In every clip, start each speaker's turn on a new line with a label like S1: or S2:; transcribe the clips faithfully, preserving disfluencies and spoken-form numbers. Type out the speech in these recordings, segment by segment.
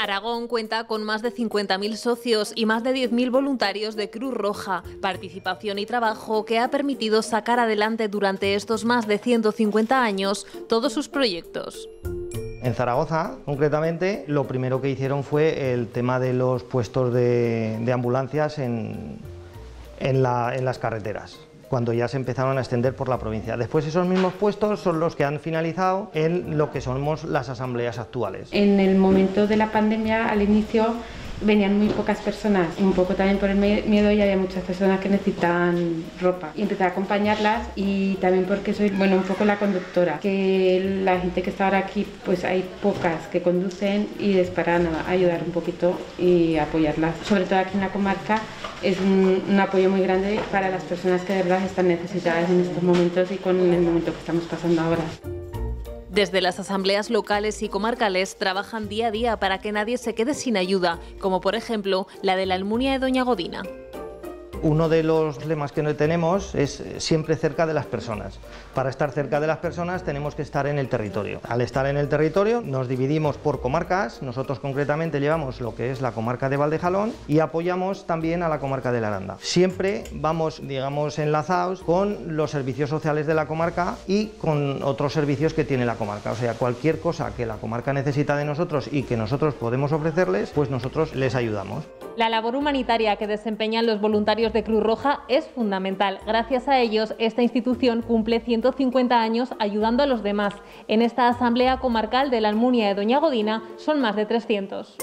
S1: Aragón cuenta con más de cincuenta mil socios y más de diez mil voluntarios de Cruz Roja, participación y trabajo que ha permitido sacar adelante durante estos más de ciento cincuenta años todos sus proyectos.
S2: En Zaragoza, concretamente, lo primero que hicieron fue el tema de los puestos de, de ambulancias en, en, la, en las carreteras, cuando ya se empezaron a extender por la provincia. Después esos mismos puestos son los que han finalizado en lo que somos las asambleas actuales.
S3: En el momento de la pandemia, al inicio, venían muy pocas personas, un poco también por el miedo, y había muchas personas que necesitaban ropa. Y empecé a acompañarlas, y también porque soy, bueno, un poco la conductora, que la gente que está ahora aquí, pues hay pocas que conducen, y es para nada, ayudar un poquito y apoyarlas. Sobre todo aquí en la comarca es un, un apoyo muy grande para las personas que de verdad están necesitadas en estos momentos y con el momento que estamos pasando ahora.
S1: Desde las asambleas locales y comarcales trabajan día a día para que nadie se quede sin ayuda, como por ejemplo la de la Almunia de Doña Godina.
S2: Uno de los lemas que tenemos es siempre cerca de las personas. Para estar cerca de las personas tenemos que estar en el territorio. Al estar en el territorio nos dividimos por comarcas. Nosotros concretamente llevamos lo que es la comarca de Valdejalón y apoyamos también a la comarca de la Aranda. Siempre vamos, digamos, enlazados con los servicios sociales de la comarca y con otros servicios que tiene la comarca. O sea, cualquier cosa que la comarca necesita de nosotros y que nosotros podemos ofrecerles, pues nosotros les ayudamos.
S1: La labor humanitaria que desempeñan los voluntarios de Cruz Roja es fundamental. Gracias a ellos, esta institución cumple ciento cincuenta años ayudando a los demás. En esta asamblea comarcal de la Almunia de Doña Godina son más de trescientos.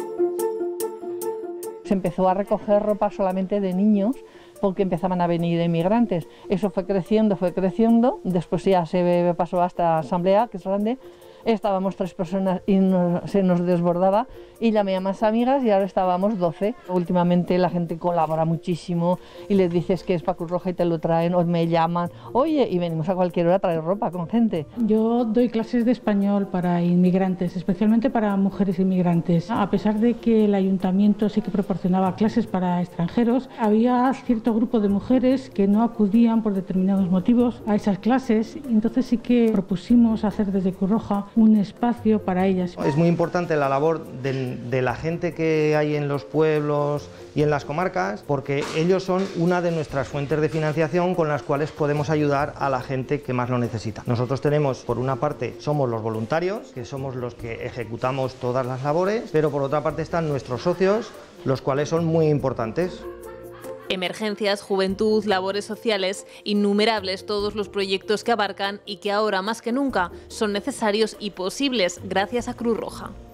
S4: Se empezó a recoger ropa solamente de niños porque empezaban a venir inmigrantes. Eso fue creciendo, fue creciendo. Después ya se pasó a esta asamblea, que es grande. Estábamos tres personas y nos, se nos desbordaba, y llamé a más amigas y ahora estábamos doce. Últimamente la gente colabora muchísimo y les dices que es para Cruz Roja y te lo traen, o me llaman, oye, y venimos a cualquier hora a traer ropa con gente.
S5: Yo doy clases de español para inmigrantes, especialmente para mujeres inmigrantes. A pesar de que el ayuntamiento sí que proporcionaba clases para extranjeros, había cierto grupo de mujeres que no acudían por determinados motivos a esas clases, entonces sí que propusimos hacer desde Cruz Roja un espacio para ellas.
S2: Es muy importante la labor de, de la gente que hay en los pueblos y en las comarcas, porque ellos son una de nuestras fuentes de financiación con las cuales podemos ayudar a la gente que más lo necesita. Nosotros tenemos, por una parte, somos los voluntarios, que somos los que ejecutamos todas las labores, pero por otra parte están nuestros socios, los cuales son muy importantes.
S1: Emergencias, juventud, labores sociales, innumerables todos los proyectos que abarcan y que ahora más que nunca son necesarios y posibles gracias a Cruz Roja.